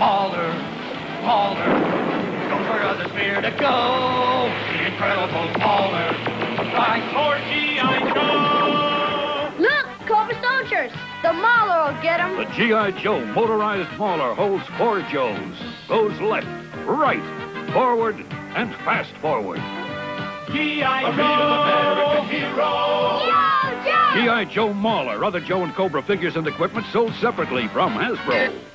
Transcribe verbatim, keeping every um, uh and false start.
Mauler, Mauler, goes where others fear to go. The incredible Mauler, fights for G I. Joe. Look, Cobra soldiers. The Mauler will get them. The G I. Joe motorized Mauler holds four Joes. Goes left, right, forward, and fast forward. G I. Joe, American hero. Yo, Joe! G I. Joe Mauler, other Joe and Cobra figures and equipment sold separately from Hasbro.